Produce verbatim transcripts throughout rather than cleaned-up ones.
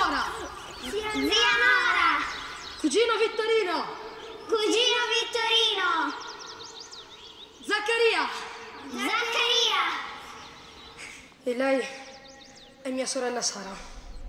Nora! Zia, zia Nora! Cugino Vittorino! Cugino Vittorino! Zaccaria! Zaccaria! E lei è mia sorella Sara.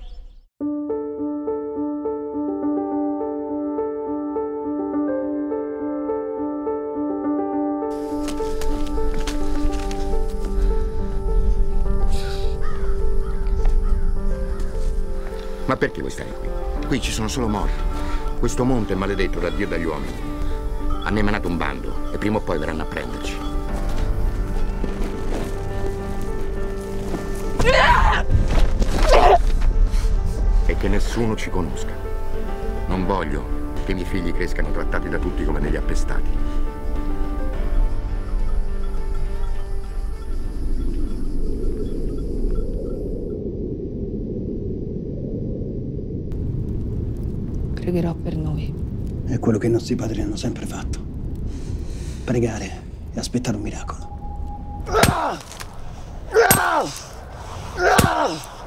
Ma perché vuoi stare qui? Qui ci sono solo morti. Questo monte è maledetto da Dio e dagli uomini. Hanno emanato un bando e prima o poi verranno a prenderci. E che nessuno ci conosca. Non voglio che i miei figli crescano trattati da tutti come degli appestati. Pregherò per noi. È quello che i nostri padri hanno sempre fatto. Pregare e aspettare un miracolo. Ah! Ah!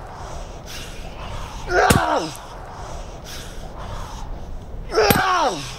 Ah! Ah!